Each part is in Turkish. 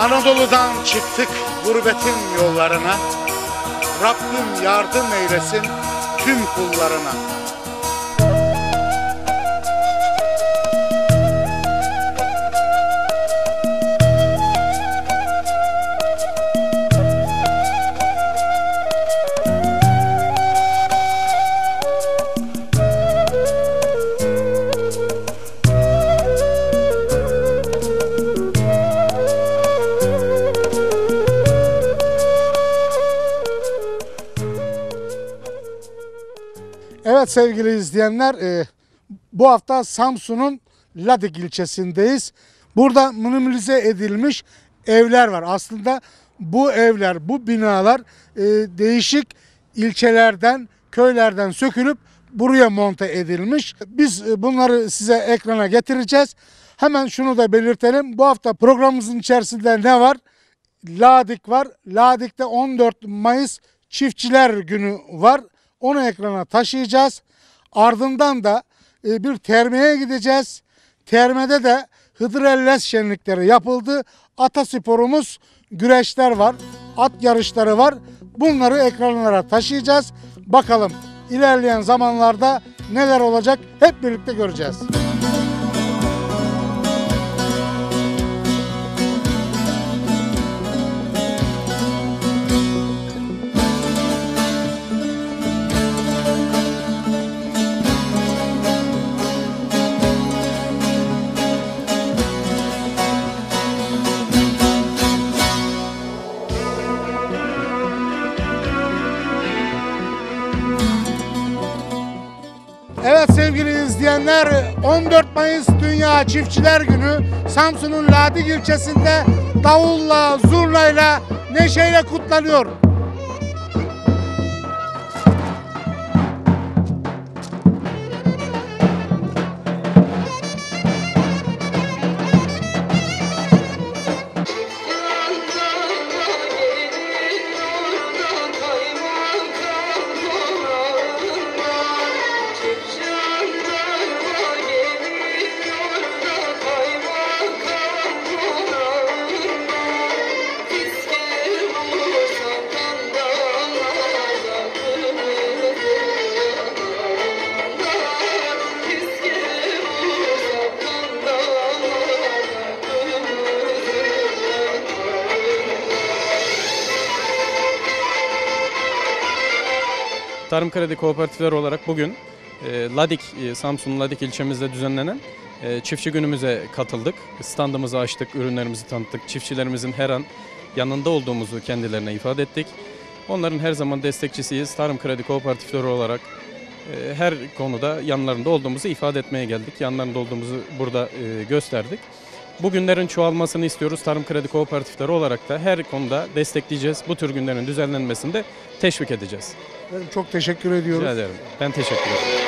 Anadolu'dan çıktık gurbetin yollarına. Rabbim yardım eylesin tüm kullarına. Evet sevgili izleyenler, bu hafta Samsun'un Ladik ilçesindeyiz. Burada minimalize edilmiş evler var. Aslında bu evler, bu binalar değişik ilçelerden, köylerden sökülüp buraya monte edilmiş. Biz bunları size ekrana getireceğiz. Hemen şunu da belirtelim. Bu hafta programımızın içerisinde ne var? Ladik var. Ladik'te 14 Mayıs Çiftçiler Günü var. Onu ekrana taşıyacağız. Ardından da bir termeye gideceğiz. Termede de Hıdrellez şenlikleri yapıldı. Atasporumuz güreşler var. At yarışları var. Bunları ekranlara taşıyacağız. Bakalım ilerleyen zamanlarda neler olacak hep birlikte göreceğiz. Evet sevgili izleyenler, 14 Mayıs Dünya Çiftçiler Günü Samsun'un Ladik ilçesinde davulla, zurnayla, neşeyle kutlanıyor. Tarım Kredi Kooperatifleri olarak bugün Ladik, Samsun Ladik ilçemizde düzenlenen çiftçi günümüze katıldık. Standımızı açtık, ürünlerimizi tanıttık. Çiftçilerimizin her an yanında olduğumuzu kendilerine ifade ettik. Onların her zaman destekçisiyiz. Tarım Kredi Kooperatifleri olarak her konuda yanlarında olduğumuzu ifade etmeye geldik. Yanlarında olduğumuzu burada gösterdik. Bu günlerin çoğalmasını istiyoruz. Tarım Kredi Kooperatifleri olarak da her konuda destekleyeceğiz. Bu tür günlerin düzenlenmesini de teşvik edeceğiz. Ben çok teşekkür ediyorum. Rica ederim. Ben teşekkür ederim.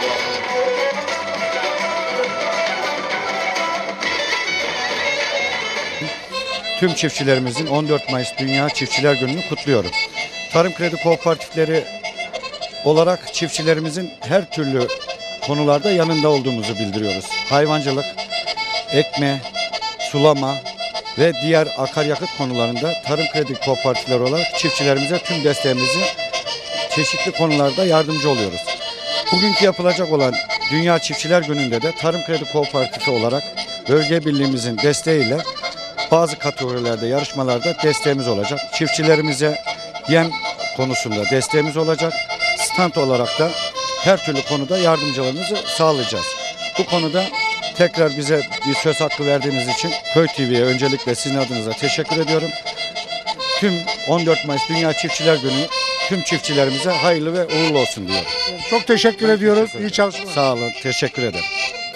Tüm çiftçilerimizin 14 Mayıs Dünya Çiftçiler Günü'nü kutluyorum. Tarım Kredi Kooperatifleri olarak çiftçilerimizin her türlü konularda yanında olduğumuzu bildiriyoruz. Hayvancılık, ekme, sulama ve diğer akaryakıt konularında Tarım Kredi Kooperatifleri olarak çiftçilerimize tüm desteğimizi çeşitli konularda yardımcı oluyoruz. Bugünkü yapılacak olan Dünya Çiftçiler Günü'nde de Tarım Kredi Kooperatifi olarak bölge birliğimizin desteğiyle bazı kategorilerde, yarışmalarda desteğimiz olacak. Çiftçilerimize yem konusunda desteğimiz olacak. Stand olarak da her türlü konuda yardımcılarınızı sağlayacağız. Bu konuda tekrar bize bir söz hakkı verdiğiniz için Köy TV'ye öncelikle sizin adınıza teşekkür ediyorum. Tüm 14 Mayıs Dünya Çiftçiler Günü tüm çiftçilerimize hayırlı ve uğurlu olsun diyorum. Çok teşekkür ediyoruz. İyi çalışmalar. Sağ olun, teşekkür ederim.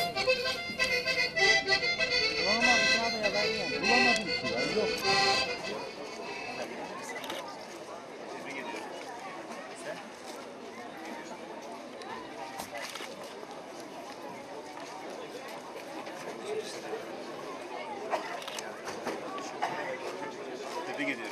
Tebrik ediyorum.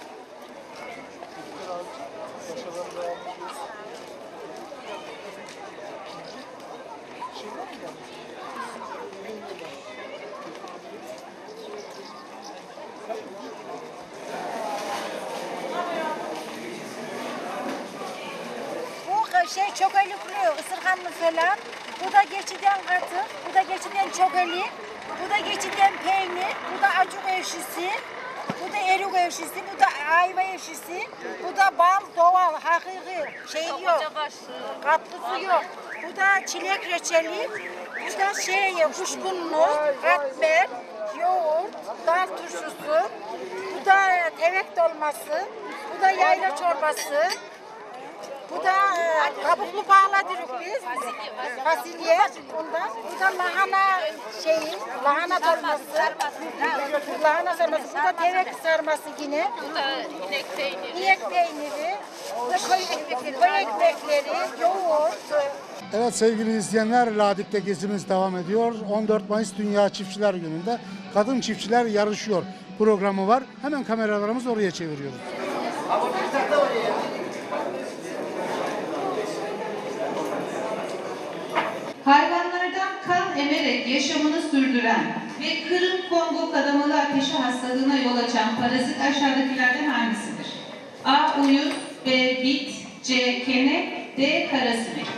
çökelüklü, ısırganlı falan. Bu da geçiden katı, bu da geçiden çökeli, bu da geçiden peynir, bu da acuk ekşisi, bu da erik ekşisi, bu da ayva ekşisi, bu da bal doğal, hakiki, şey yok, katlısı yok. Bu da çilek reçeli, bu da kuşburnu, katmer, yoğurt, dal turşusu, bu da tevek dolması, bu da yayla çorbası, bu da kabuklu bağladırık biz, fasulye, ondan. Bu da lahana lahana dolması, lahana sarması, bu da tevek sarması yine. Bu da inek peyniri, bu da koy ekmekleri, yoğurt. Evet sevgili izleyenler, Ladik'te gezimiz devam ediyor. 14 Mayıs Dünya Çiftçiler Günü'nde Kadın Çiftçiler Yarışıyor programı var. Hemen kameralarımızı oraya çeviriyoruz. Hayvanlardan kan emerek yaşamını sürdüren ve Kırım-Kongo kadamalı ateşi hastalığına yol açan parazit aşağıdakilerden hangisidir? A. Uyuz, B. Bit, C. Kene, D. Karasinek.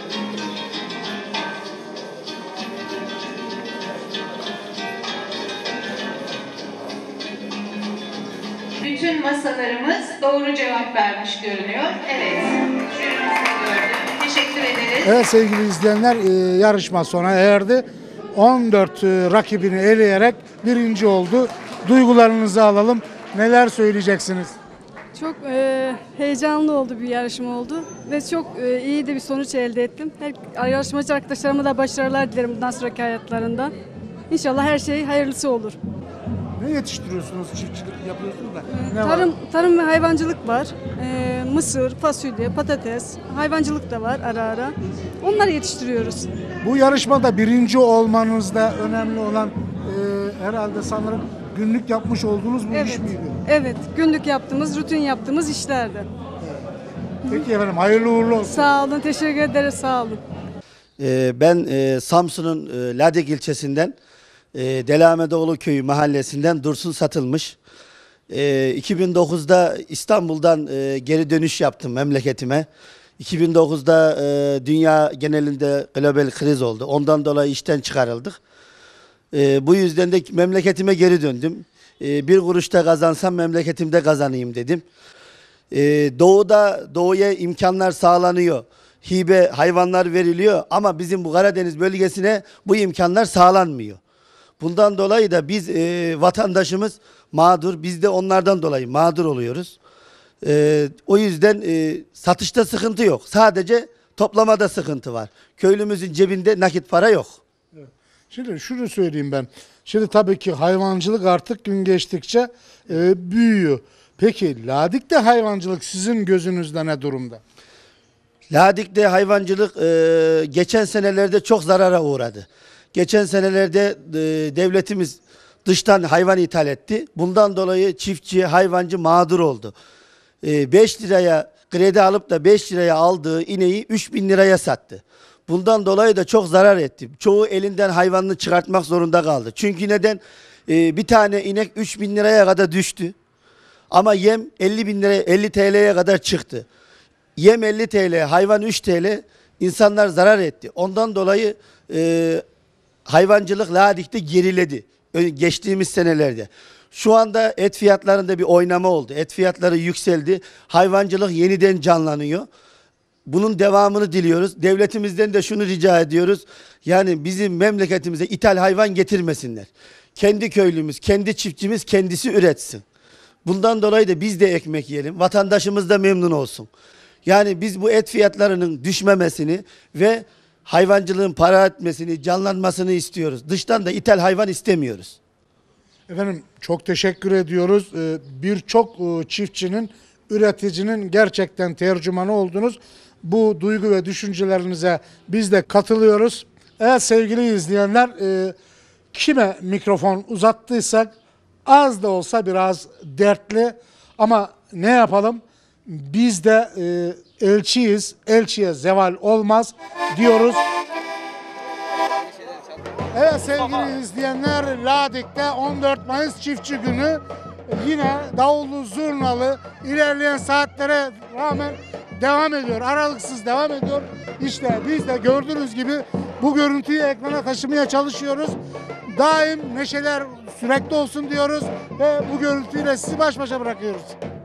Bütün masalarımız doğru cevap vermiş görünüyor. Evet. Jürimizi gördüm. Teşekkür ederiz. Evet sevgili izleyenler, yarışma sona erdi. 14 rakibini eleyerek birinci oldu. Duygularınızı alalım. Neler söyleyeceksiniz? Çok heyecanlı oldu, bir yarışma oldu ve çok iyi de bir sonuç elde ettim. Her yarışmacı arkadaşlarıma da başarılar dilerim bundan sonraki hayatlarında. İnşallah her şey hayırlısı olur. Ne yetiştiriyorsunuz? Çiftçilik yapıyorsunuz da. Ne var? Tarım ve hayvancılık var. Mısır, fasulye, patates, hayvancılık da var ara ara. Onları yetiştiriyoruz. Bu yarışmada birinci olmanızda önemli olan herhalde sanırım günlük yapmış olduğunuz bu iş miydi? Evet, günlük yaptığımız, rutin yaptığımız işlerdi. Peki efendim, hayırlı uğurlu olsun. Sağ olun, teşekkür ederiz, sağ olun. Ben Samsun'un Ladik ilçesinden Delamedoğlu Köyü mahallesinden Dursun Satılmış. 2009'da İstanbul'dan geri dönüş yaptım memleketime. 2009'da dünya genelinde global kriz oldu. Ondan dolayı işten çıkarıldık. Bu yüzden de memleketime geri döndüm. Bir kuruşta kazansam memleketimde kazanayım dedim. Doğuya imkanlar sağlanıyor. Hibe hayvanlar veriliyor ama bizim bu Karadeniz bölgesine bu imkanlar sağlanmıyor. Bundan dolayı da biz vatandaşımız mağdur, biz de onlardan dolayı mağdur oluyoruz. O yüzden satışta sıkıntı yok. Sadece toplamada sıkıntı var. Köylümüzün cebinde nakit para yok. Şimdi şunu söyleyeyim ben. Şimdi tabii ki hayvancılık artık gün geçtikçe büyüyor. Peki Ladik'te hayvancılık sizin gözünüzde ne durumda? Ladik'te hayvancılık geçen senelerde çok zarara uğradı. Geçen senelerde devletimiz dıştan hayvan ithal etti. Bundan dolayı çiftçi, hayvancı mağdur oldu. 5 liraya kredi alıp da 5 liraya aldığı ineği 3.000 liraya sattı. Bundan dolayı da çok zarar etti. Çoğu elinden hayvanını çıkartmak zorunda kaldı. Çünkü neden? Bir tane inek 3.000 liraya kadar düştü. Ama yem 50 TL'ye kadar çıktı. Yem 50 TL, hayvan 3 TL. İnsanlar zarar etti. Ondan dolayı hayvancılık Ladik'te geriledi. Geçtiğimiz senelerde. Şu anda et fiyatlarında bir oynama oldu. Et fiyatları yükseldi. Hayvancılık yeniden canlanıyor. Bunun devamını diliyoruz. Devletimizden de şunu rica ediyoruz. Yani bizim memleketimize ithal hayvan getirmesinler. Kendi köylümüz, kendi çiftçimiz kendisi üretsin. Bundan dolayı da biz de ekmek yiyelim. Vatandaşımız da memnun olsun. Yani biz bu et fiyatlarının düşmemesini ve hayvancılığın para etmesini, canlanmasını istiyoruz. Dıştan da ithal hayvan istemiyoruz. Efendim çok teşekkür ediyoruz. Birçok çiftçinin, üreticinin gerçekten tercümanı oldunuz. Bu duygu ve düşüncelerinize biz de katılıyoruz. Evet sevgili izleyenler, kime mikrofon uzattıysak az da olsa biraz dertli ama ne yapalım? Biz de elçiyiz, elçiye zeval olmaz diyoruz. Evet sevgili izleyenler, Ladik'te 14 Mayıs Çiftçi Günü yine davullu, zurnalı ilerleyen saatlere rağmen devam ediyor. Aralıksız devam ediyor. İşte biz de gördüğünüz gibi bu görüntüyü ekrana taşımaya çalışıyoruz. Daim neşeler sürekli olsun diyoruz ve bu görüntüyle sizi baş başa bırakıyoruz.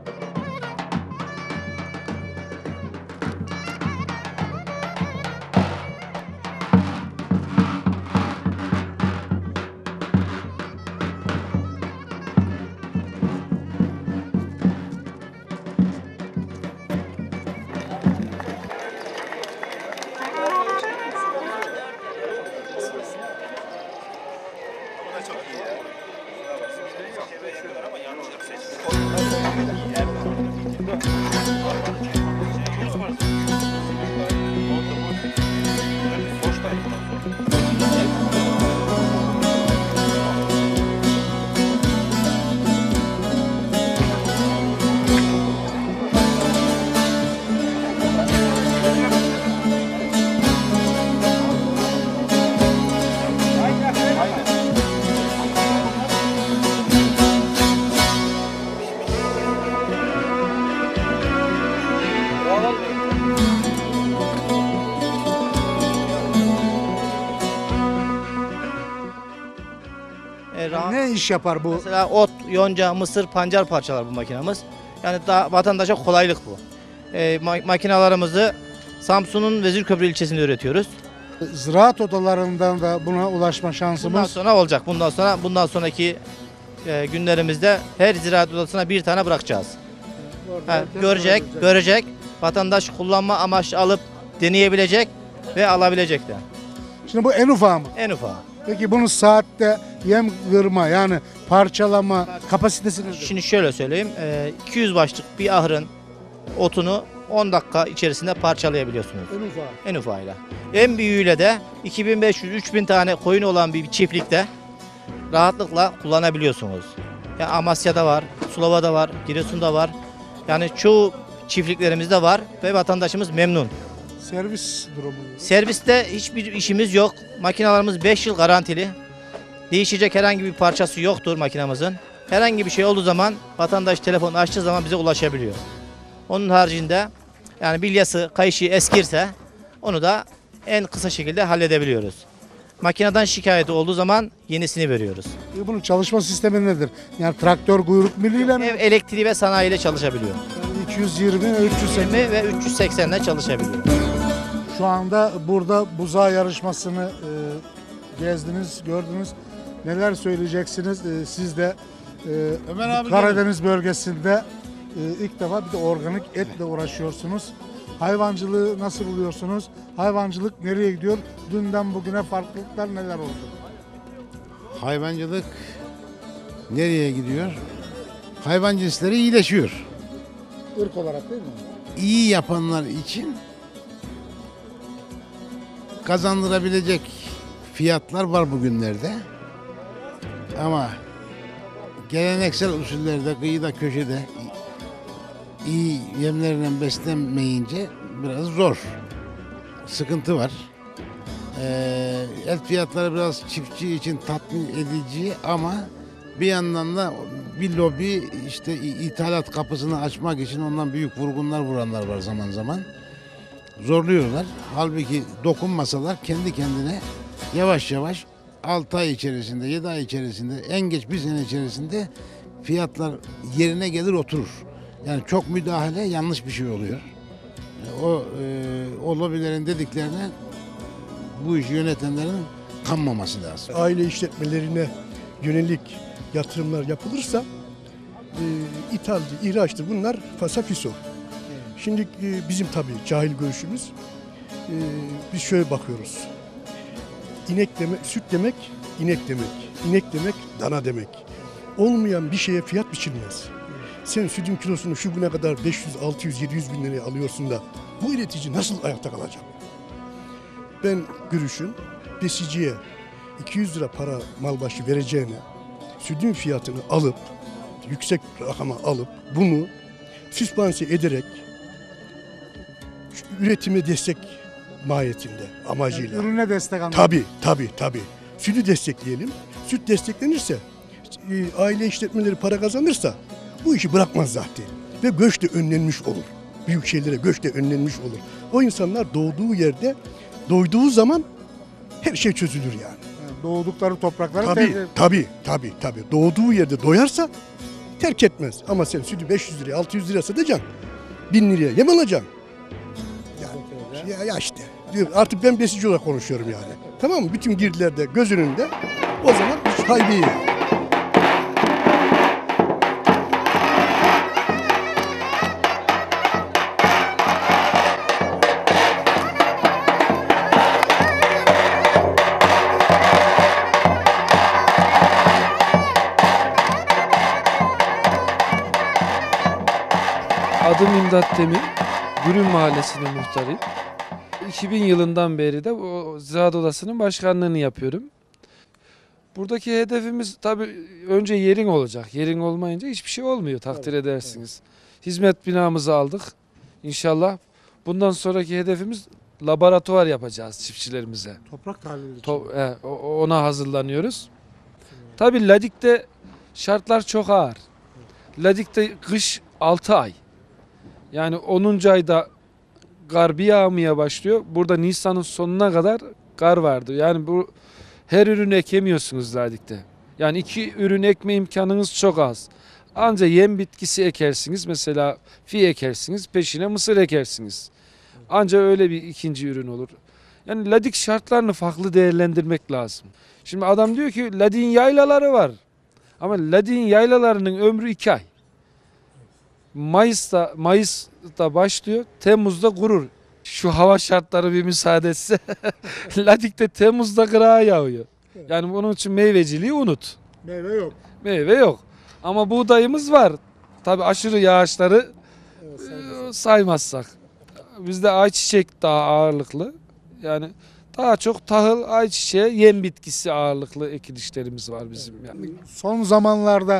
Ne iş yapar bu? Mesela ot, yonca, mısır, pancar parçalar bu makinamız. Yani daha vatandaşa kolaylık bu. Makinalarımızı Samsun'un Vezirköprü ilçesinde üretiyoruz. Ziraat odalarından da buna ulaşma şansımız. Bundan sonra olacak. Bundan sonraki günlerimizde her ziraat odasına bir tane bırakacağız. Görecek. Vatandaş kullanma amaçlı alıp deneyebilecek ve alabilecek de. Şimdi bu en ufağı mı? En ufağı. Peki bunun saatte yem kırma yani parçalama kapasitesi nedir? Şimdi şöyle söyleyeyim. 200 başlık bir ahırın otunu 10 dakika içerisinde parçalayabiliyorsunuz. En ufağı. En ufağıyla. En büyüğüyle de 2500-3000 tane koyun olan bir çiftlikte rahatlıkla kullanabiliyorsunuz. Yani Amasya'da var, Sulova'da var, Giresun'da var. Yani çoğu çiftliklerimizde var ve vatandaşımız memnun. Servis durumu. Serviste hiçbir işimiz yok. Makinalarımız 5 yıl garantili. Değişecek herhangi bir parçası yoktur makinamızın. Herhangi bir şey olduğu zaman vatandaş telefonu açtığı zaman bize ulaşabiliyor. Onun haricinde yani bilyası, kayışı eskirse onu da en kısa şekilde halledebiliyoruz. Makineden şikayeti olduğu zaman yenisini veriyoruz. Bunun çalışma sistemi nedir? Yani traktör kuyruk miliyle mi? Ev elektriği ve sanayi ile çalışabiliyor. Yani 220, 380. 20 ve 380 ile çalışabiliyor. Şu anda burada buzağı yarışmasını gezdiniz, gördünüz. Neler söyleyeceksiniz? Siz de Ömer abi Karadeniz bölgesinde ilk defa bir de organik etle uğraşıyorsunuz. Hayvancılığı nasıl buluyorsunuz? Hayvancılık nereye gidiyor? Dünden bugüne farklılıklar neler oldu? Hayvancılık nereye gidiyor? Hayvan cinsleri iyileşiyor. Irk olarak değil mi? İyi yapanlar için kazandırabilecek fiyatlar var bugünlerde. Ama geleneksel usullerde kıyıda köşede iyi yemlerle beslenmeyince biraz zor. Sıkıntı var. Et fiyatları biraz çiftçi için tatmin edici ama bir yandan da bir lobi işte ithalat kapısını açmak için ondan büyük vurgunlar vuranlar var zaman zaman. Zorluyorlar. Halbuki dokunmasalar kendi kendine yavaş yavaş 6 ay içerisinde, 7 ay içerisinde, en geç bir sene içerisinde fiyatlar yerine gelir oturur. Yani çok müdahale yanlış bir şey oluyor. O lobilerin dediklerine bu işi yönetenlerin kanmaması lazım. Aile işletmelerine yönelik yatırımlar yapılırsa ithaldir, ihraçtır. Bunlar fasafiso. Şimdi bizim tabii cahil görüşümüz biz şöyle bakıyoruz. İnek demek, süt demek, inek demek. İnek demek, dana demek. Olmayan bir şeye fiyat biçilmez. Sen sütün kilosunu şu güne kadar 500, 600, 700 bin liraya alıyorsun da bu üretici nasıl ayakta kalacak? Ben görüşüm besiciye 200 lira para mal başı vereceğine sütün fiyatını alıp, yüksek rakama alıp bunu süspanse ederek üretime destek mahiyetinde, amacıyla. Yani ürüne destek anlamında. Tabii. Sütü destekleyelim. Süt desteklenirse aile işletmeleri para kazanırsa bu işi bırakmaz zaten. Ve göç de önlenmiş olur. Büyük şeylere göç de önlenmiş olur. O insanlar doğduğu yerde, doyduğu zaman her şey çözülür yani. Yani doğdukları toprakları Tabii. Doğduğu yerde doyarsa terk etmez. Ama sen sütü 500 liraya, 600 liraya satacaksın. 1000 liraya yem alacaksın. Yani ya işte. Artık ben besici olarak konuşuyorum yani. Tamam mı? Bütün girdiler de göz önünde. O zaman haybi. Adım İmdat Demir, Gürün Mahallesi'nin muhtarıyım. 2000 yılından beri de o Ziraat Odası'nın başkanlığını yapıyorum. Buradaki hedefimiz tabii önce yerin olacak. Yerin olmayınca hiçbir şey olmuyor, takdir edersiniz. Hizmet binamızı aldık. İnşallah bundan sonraki hedefimiz laboratuvar yapacağız çiftçilerimize. Toprak tahlili. Ona hazırlanıyoruz. Tabii Ladik'te şartlar çok ağır. Ladik'te kış 6 ay. Yani 10. ayda kar bir yağmaya başlıyor. Burada Nisan'ın sonuna kadar kar vardı. Yani bu her ürünü ekemiyorsunuz Ladik'te. Yani 2 ürün ekme imkanınız çok az. Ancak yem bitkisi ekersiniz. Mesela fi ekersiniz, peşine mısır ekersiniz. Ancak öyle bir ikinci ürün olur. Yani Ladik şartlarını farklı değerlendirmek lazım. Şimdi adam diyor ki Ladik'in yaylaları var. Ama Ladik'in yaylalarının ömrü 2 ay. Mayıs'ta başlıyor, Temmuz'da kurur. Şu hava şartları bir müsaade etse Ladik'te Temmuz'da kırağa yağıyor. Yani bunun için meyveciliği unut. Meyve yok. Meyve yok. Ama buğdayımız var. Tabii aşırı yağışları saymazsak. Bizde ayçiçek daha ağırlıklı. Yani daha çok tahıl, ayçiçeği, yem bitkisi ağırlıklı ekilişlerimiz var bizim. Yani. Son zamanlarda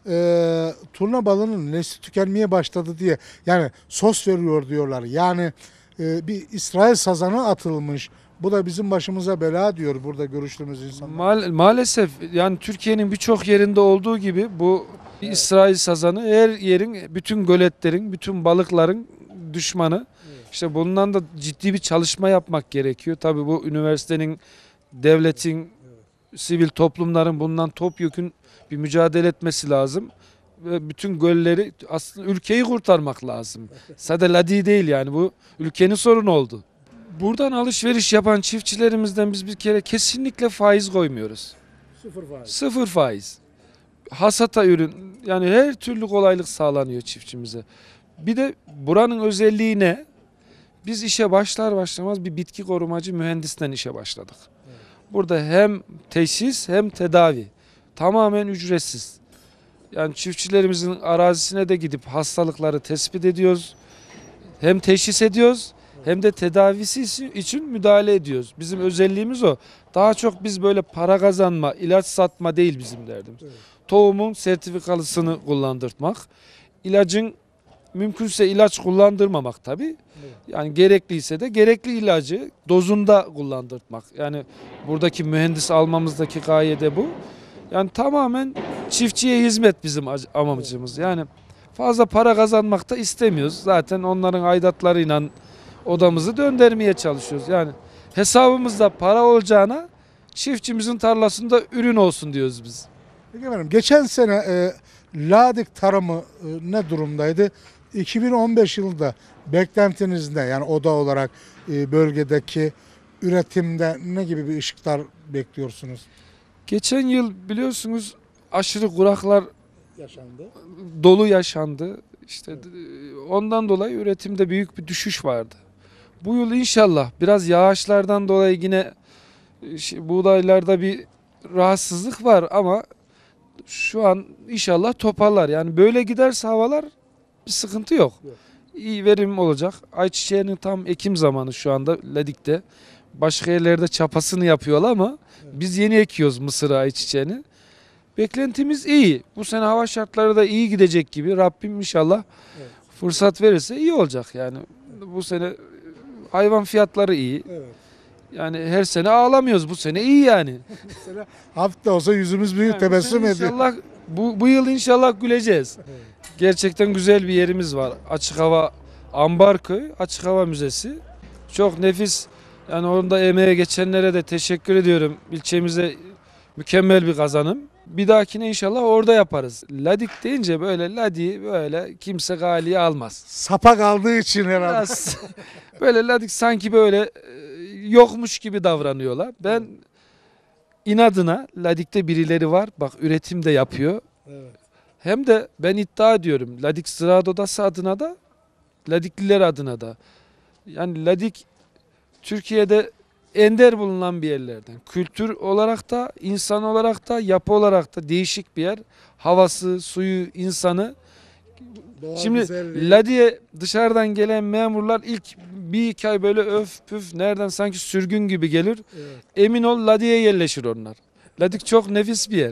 turna balığının nesli tükenmeye başladı diye yani sos veriyor diyorlar. Yani bir İsrail sazanı atılmış. Bu da bizim başımıza bela diyor burada görüştüğümüz insanlar. Maalesef yani Türkiye'nin birçok yerinde olduğu gibi bu İsrail sazanı her yerin, bütün göletlerin, bütün balıkların düşmanı. İşte bundan da ciddi bir çalışma yapmak gerekiyor. Tabii bu üniversitenin, devletin, sivil toplumların bundan topyekün bir mücadele etmesi lazım. Ve bütün gölleri aslında ülkeyi kurtarmak lazım. Sadece Ladik'i değil yani bu ülkenin sorunu oldu. Buradan alışveriş yapan çiftçilerimizden biz bir kere kesinlikle faiz koymuyoruz. Sıfır faiz. Hasata ürün yani her türlü kolaylık sağlanıyor çiftçimize. Bir de buranın özelliği ne? Biz işe başlar başlamaz bir bitki korumacı mühendisten işe başladık. Burada hem teşhis hem tedavi. Tamamen ücretsiz. Yani çiftçilerimizin arazisine de gidip hastalıkları tespit ediyoruz. Hem teşhis ediyoruz hem de tedavisi için müdahale ediyoruz. Bizim özelliğimiz o. Daha çok biz böyle para kazanma, ilaç satma değil bizim derdimiz. Evet. Tohumun sertifikalısını kullandırtmak. İlacın mümkünse ilaç kullandırmamak tabii. Evet. Yani gerekliyse de gerekli ilacı dozunda kullandırtmak. Yani buradaki mühendis almamızdaki gaye de bu. Yani tamamen çiftçiye hizmet bizim amacımız. Yani fazla para kazanmak da istemiyoruz. Zaten onların aidatlarıyla odamızı döndürmeye çalışıyoruz. Yani hesabımızda para olacağına çiftçimizin tarlasında ürün olsun diyoruz biz. Peki efendim geçen sene Ladik tarımı ne durumdaydı? 2015 yılında beklentinizde yani oda olarak bölgedeki üretimde ne gibi bir ışıklar bekliyorsunuz? Geçen yıl biliyorsunuz aşırı kuraklar dolu yaşandı. İşte ondan dolayı üretimde büyük bir düşüş vardı. Bu yıl inşallah biraz yağışlardan dolayı yine buğdaylarda bir rahatsızlık var ama şu an inşallah toparlar. Yani böyle giderse havalar bir sıkıntı yok. İyi verim olacak. Ayçiçeğinin tam ekim zamanı şu anda Ladik'te. Başka yerlerde çapasını yapıyorlar ama biz yeni ekiyoruz mısır ayçiçeğini. Beklentimiz iyi. Bu sene hava şartları da iyi gidecek gibi. Rabbim inşallah fırsat verirse iyi olacak yani. Bu sene hayvan fiyatları iyi. Yani her sene ağlamıyoruz. Bu sene iyi yani. Hafif de olsa yüzümüz büyük Yani tebessüm bu sene ediyor. İnşallah bu yıl inşallah güleceğiz. Gerçekten güzel bir yerimiz var. Açık hava Ambarköy Açık Hava Müzesi. Çok nefis. Yani orada emeğe geçenlere de teşekkür ediyorum. İlçemize mükemmel bir kazanım. Bir dahakine inşallah orada yaparız. Ladik deyince böyle Ladi böyle kimse galiye almaz. Sapa kaldığı için herhalde. Biraz böyle Ladik sanki böyle yokmuş gibi davranıyorlar. Ben inadına Ladik'te birileri var. Bak üretim de yapıyor. Evet. Hem de ben iddia ediyorum Ladik Ziraat Odası adına da Ladikliler adına da. Yani Ladik Türkiye'de ender bulunan bir yerlerden. Kültür olarak da, insan olarak da, yapı olarak da değişik bir yer. Havası, suyu, insanı. Doğal Şimdi güzelliği. Ladi'ye dışarıdan gelen memurlar ilk bir iki ay böyle öf püf nereden sanki sürgün gibi gelir. Evet. Emin ol Ladi'ye yerleşir onlar. Ladik çok nefis bir yer.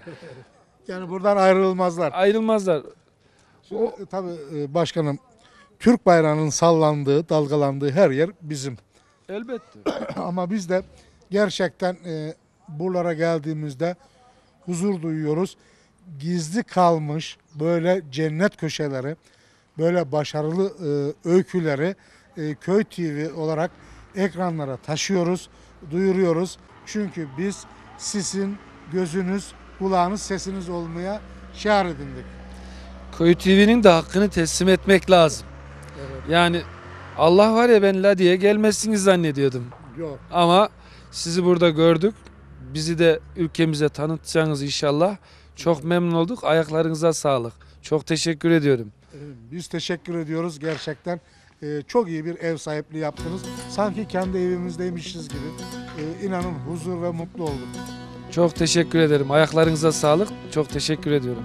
Yani buradan ayrılmazlar. Ayrılmazlar. Şimdi, tabii başkanım, Türk bayrağının sallandığı, dalgalandığı her yer bizim. Elbette. Ama biz de gerçekten buralara geldiğimizde huzur duyuyoruz. Gizli kalmış böyle cennet köşeleri, böyle başarılı öyküleri Köy TV olarak ekranlara taşıyoruz, duyuruyoruz. Çünkü biz sizin gözünüz, kulağınız, sesiniz olmaya şiar edindik. Köy TV'nin de hakkını teslim etmek lazım. Yani Allah var ya ben Ladi'ye gelmezsiniz zannediyordum. Yok. Ama sizi burada gördük. Bizi de ülkemize tanıtacaksınız inşallah. Çok memnun olduk. Ayaklarınıza sağlık. Çok teşekkür ediyorum. Biz teşekkür ediyoruz gerçekten. Çok iyi bir ev sahipliği yaptınız. Sanki kendi evimizdeymişiz gibi. İnanın huzur ve mutlu olduk. Çok teşekkür ederim. Ayaklarınıza sağlık. Çok teşekkür ediyorum.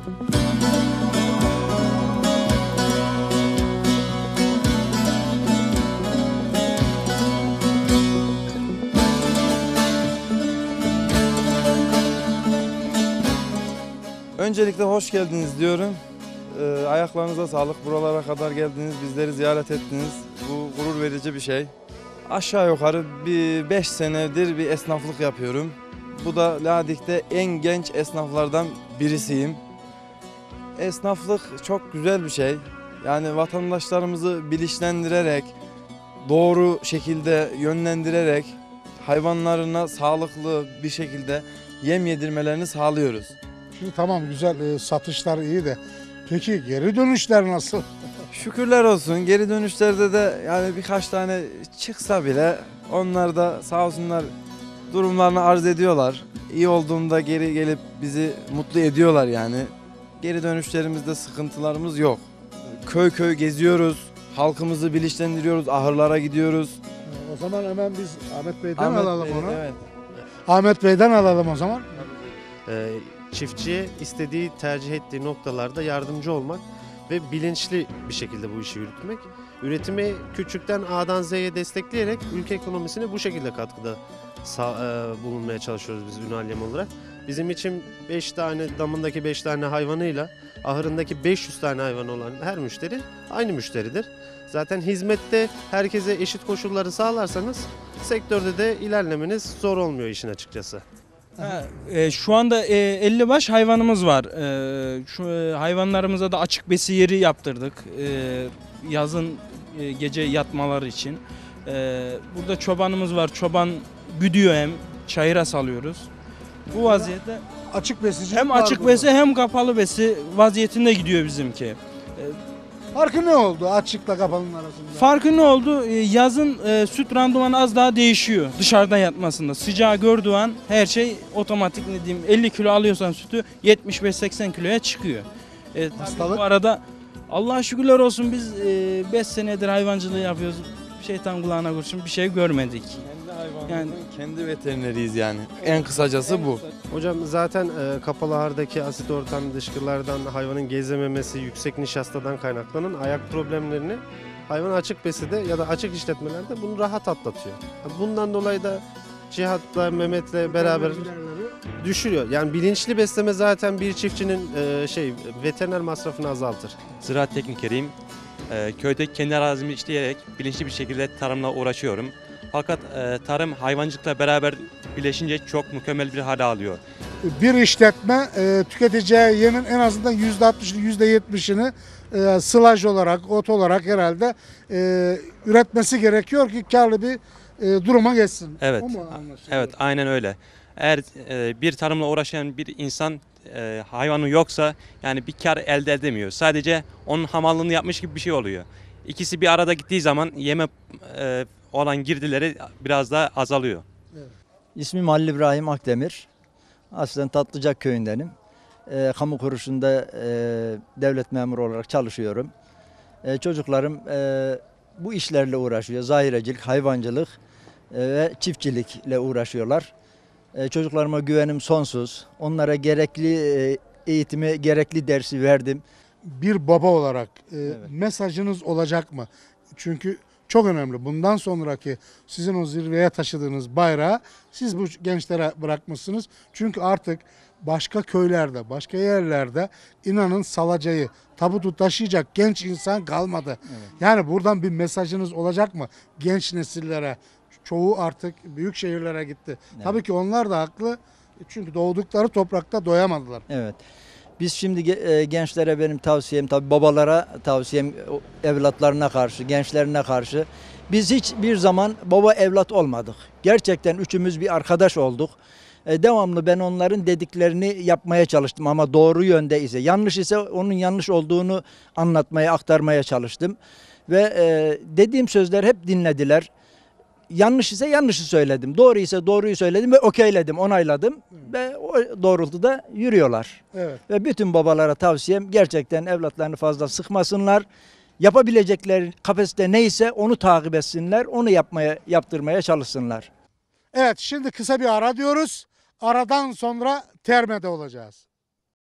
Öncelikle hoş geldiniz diyorum. Ayaklarınıza sağlık. Buralara kadar geldiniz, bizleri ziyaret ettiniz. Bu gurur verici bir şey. Aşağı yukarı bir 5 senedir bir esnaflık yapıyorum. Bu da Ladik'te en genç esnaflardan birisiyim. Esnaflık çok güzel bir şey. Yani vatandaşlarımızı bilinçlendirerek, doğru şekilde yönlendirerek hayvanlarına sağlıklı bir şekilde yem yedirmelerini sağlıyoruz. Şimdi tamam güzel satışlar iyi de peki geri dönüşler nasıl? Şükürler olsun. Geri dönüşlerde de yani birkaç tane çıksa bile onlar da sağ olsunlar durumlarını arz ediyorlar. İyi olduğunda geri gelip bizi mutlu ediyorlar yani. Geri dönüşlerimizde sıkıntılarımız yok. Köy köy geziyoruz. Halkımızı bilinçlendiriyoruz. Ahırlara gidiyoruz. O zaman hemen biz Ahmet Bey'den Ahmet alalım Bey, onu. evet. Ahmet Bey'den alalım o zaman. Çiftçiye istediği, tercih ettiği noktalarda yardımcı olmak ve bilinçli bir şekilde bu işi yürütmek. Üretimi küçükten A'dan Z'ye destekleyerek ülke ekonomisine bu şekilde katkıda bulunmaya çalışıyoruz biz Ünal olarak. Bizim için 5 tane damındaki 5 tane hayvanıyla ahırındaki 500 tane hayvan olan her müşteri aynı müşteridir. Zaten hizmette herkese eşit koşulları sağlarsanız sektörde de ilerlemeniz zor olmuyor işin açıkçası. Şu anda 50 baş hayvanımız var. Şu hayvanlarımıza da açık besi yeri yaptırdık. Yazın gece yatmaları için. Burada çobanımız var. Çoban güdüyor hem çayıra salıyoruz. Bu vaziyette açık besici hem var açık burada. besi hem kapalı besi vaziyetinde gidiyor bizimki. Farkı ne oldu açıkla kapalının arasında? Farkı ne oldu? Yazın süt randımanı az daha değişiyor dışarıda yatmasında. Sıcağı gördüğü an her şey otomatik ne diyeyim 50 kilo alıyorsan sütü 75-80 kiloya çıkıyor. Tabii bu arada Allah'a şükürler olsun biz 5 senedir hayvancılığı yapıyoruz. Şeytan kulağına kurşun bir şey görmedik. Yani kendi veterineriyiz yani. En kısacası bu. Hocam zaten kapalı ahırdaki asit ortam dışkılardan hayvanın gezememesi, yüksek nişastadan kaynaklanan ayak problemlerini hayvan açık beside ya da açık işletmelerde bunu rahat atlatıyor. Bundan dolayı da Cihat'la Mehmet'le beraber düşürüyor. Yani bilinçli besleme zaten bir çiftçinin veteriner masrafını azaltır. Ziraat teknikeriyim. Köyde kendi arazimi işleyerek bilinçli bir şekilde tarımla uğraşıyorum. Fakat tarım hayvancılıkla beraber birleşince çok mükemmel bir hale alıyor. Bir işletme tüketeceği yemin en azından %60'ını %70'ini sılaj olarak, ot olarak herhalde üretmesi gerekiyor ki karlı bir duruma geçsin. Evet, O mu anlaşılıyor? evet, aynen öyle. Eğer bir tarımla uğraşan bir insan hayvanı yoksa yani bir kar elde edemiyor. Sadece onun hamallığını yapmış gibi bir şey oluyor. İkisi bir arada gittiği zaman yeme olan girdileri biraz daha azalıyor. İsmim Halil İbrahim Akdemir. Aslen Tatlıcak köyündenim. Kamu kuruluşunda devlet memuru olarak çalışıyorum. Çocuklarım bu işlerle uğraşıyor. Zahirecilik, hayvancılık ve çiftçilikle uğraşıyorlar. Çocuklarıma güvenim sonsuz. Onlara gerekli eğitimi, gerekli dersi verdim. Bir baba olarak mesajınız olacak mı? Çünkü çok önemli. Bundan sonraki sizin o zirveye taşıdığınız bayrağı siz bu gençlere bırakmışsınız. Çünkü artık başka köylerde, başka yerlerde inanın salacayı, tabutu taşıyacak genç insan kalmadı. Yani buradan bir mesajınız olacak mı genç nesillere? Çoğu artık büyük şehirlere gitti. Tabii ki onlar da haklı. Çünkü doğdukları toprakta doyamadılar. Evet. Biz şimdi gençlere benim tavsiyem, tabii babalara tavsiyem, evlatlarına karşı, gençlerine karşı. Biz hiçbir zaman baba evlat olmadık. Gerçekten üçümüz bir arkadaş olduk. Devamlı ben onların dediklerini yapmaya çalıştım ama doğru yönde ise, yanlış ise onun yanlış olduğunu anlatmaya, aktarmaya çalıştım. Ve dediğim sözler hep dinlediler. Yanlış ise yanlışı söyledim. Doğru ise doğruyu söyledim ve okeyledim, onayladım. Ve o doğrultuda yürüyorlar. Evet. Ve bütün babalara tavsiyem gerçekten evlatlarını fazla sıkmasınlar. Yapabilecekleri kapasite neyse onu takip etsinler. Onu yaptırmaya çalışsınlar. Evet, şimdi kısa bir ara diyoruz. Aradan sonra Terme'de olacağız.